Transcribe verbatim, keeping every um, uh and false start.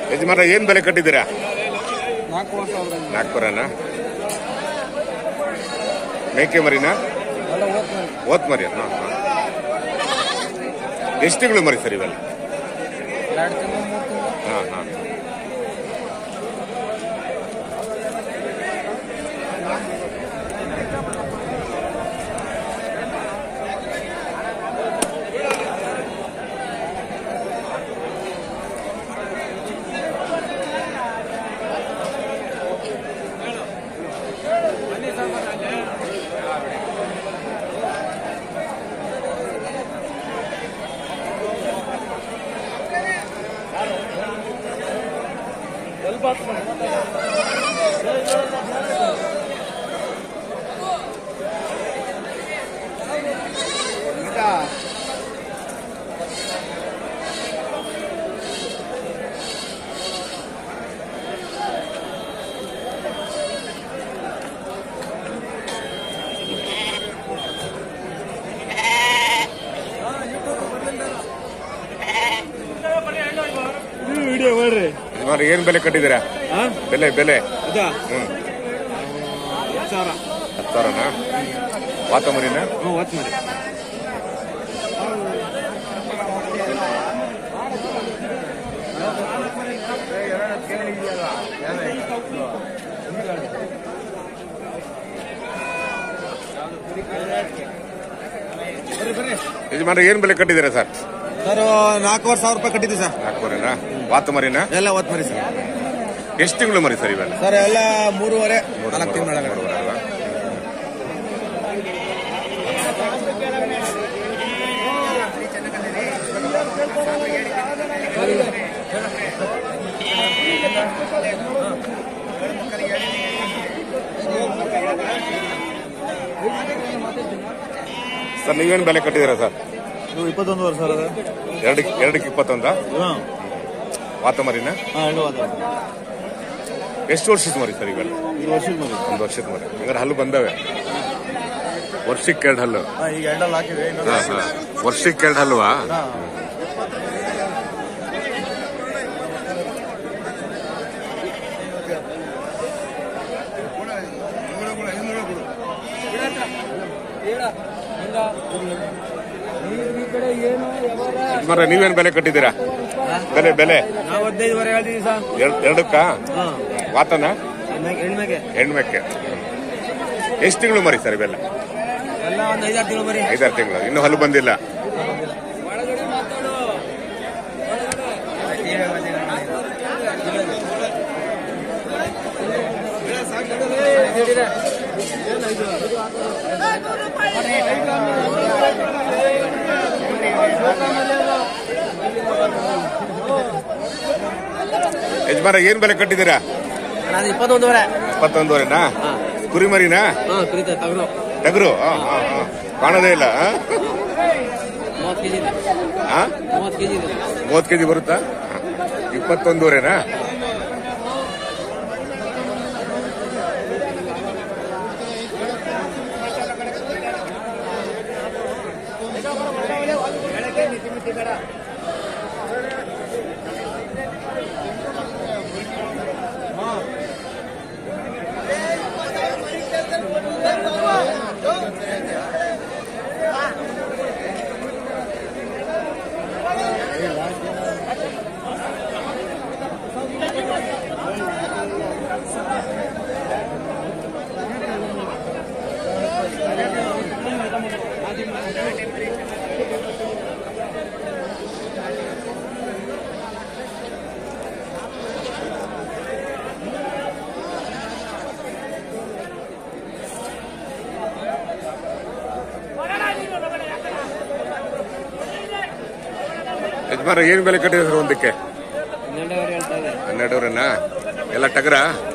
ಯಜಮಾನ ಏನ್ ಬೆಲೆ ಕಟ್ಟಿದ್ದೀರಾ? ನಾಲ್ಕೂವರೆನಾ? ಮೇಕೆ ಮರಿನಾ? ಓತ್ ಮರಿ. ಹಾ ಹಾ. ಎಷ್ಟು ತಿಂಗಳು ಮರಿ ಸರ್ ಇವೆಲ್ಲ? ಹಾ ಹಾ. ಏನ್ ಬೆಲೆ ಕಟ್ಟಿದ್ದೀರಾ? ಬೆಲೆ ಬೆಲೆ ಹ್ಮ್ ಹತ್ತು ಸಾವಿರನಾ? ವಾತ ಮರಿನಾ? ವಾತ ಮರಿ. ಯಜಮಾನ ಏನ್ ಬೆಲೆ ಕಟ್ಟಿದ್ದೀರಾ ಸರ್? ಸರ್ ನಾಲ್ಕೂವರೆ ಸಾವಿರ ರೂಪಾಯಿ ಕಟ್ಟಿದ್ದೀವಿ ಸರ್. ನಾಲ್ಕೂವರೆನಾ? ವಾತ ಮರಿನಾ? ಎಲ್ಲ ವಾತ ಮರಿ ಸರ್. ಎಷ್ಟು ತಿಂಗಳು ಮರಿ ಸರ್ ಇವೆಲ್ಲ? ಸರ್ ಎಲ್ಲ ಮೂರುವರೆ ನಾಲ್ಕು ತಿಂಗಳು. ಸರ್ ನೀವೇನು ಬೆಲೆ ಕಟ್ಟಿದ್ದೀರಾ ಸರ್? ಇಪ್ಪತ್ತೊಂದುವರೆ ಸಾವಿರ. ಎರಡಕ್ಕೆ ಎರಡಕ್ಕೆ ಇಪ್ಪತ್ತೊಂದ? ವಾತ ಮರಿನಾ? ಎಷ್ಟು ವರ್ಷದ ಮರಿ ಸರ್ ಇವೆಲ್ಲ? ವರ್ಷದ ಮರಿ. ಒಂದು ವರ್ಷದ ಮರಿ. ಹಂಗಾರೆ ಹಲ್ಲು ಬಂದವೆ? ವರ್ಷಕ್ಕೆ ಎರಡು ಹಲ್ಲು? ಈಗ ಎರಡಲ್ಲಿ ಹಾಕಿವೆ. ವರ್ಷಕ್ಕೆ ಎರಡು ಹಲ್ವಾ? ಮರ ನೀವೇನ್ ಬೆಲೆ ಕಟ್ಟಿದ್ದೀರಾ? ಬೆಲೆ ಬೆಲೆ ಹದಿನೈದುವರೆ ಹೇಳ್ತೀವಿ ಸರ್. ಎರಡಕ್ಕ? ವಾತನ? ಹೆಣ್ಮೆಕ್ಕೆ. ಹೆಣ್ಮೆಕ್ಕೆ. ಎಷ್ಟು ತಿಂಗಳು ಮರಿ ಸರ್ ಇವೆಲ್ಲ? ಎಲ್ಲ ಒಂದು ಐದಾರು ತಿಂಗಳು ಮರಿ. ಐದಾರು ತಿಂಗಳು. ಇನ್ನೂ ಹಲ್ಲು ಬಂದಿಲ್ಲ? ಯಜಮಾನ ಏನ್ ಬೆಲೆ ಕಟ್ಟಿದ್ದೀರಾ? ಇಪ್ಪತ್ತೊಂದುವರೆ. ಇಪ್ಪತ್ತೊಂದುವರೆನಾ? ಕುರಿ ಮರಿನಾ? ಟಗರು? ಕಾಣೋದೇ ಇಲ್ಲ. ಮೂವತ್ತು ಕೆಜಿ ಬರುತ್ತಾ? ಇಪ್ಪತ್ತೊಂದುವರೆನಾ? ಯಜಮಾನ ಏನ್ ಬೆಲೆ ಕಟ್ಟಿದ್ರೆ ಒಂದಕ್ಕೆ? ಹನ್ನೆರಡುವರೆನಾ? ಎಲ್ಲ ಟಗರ?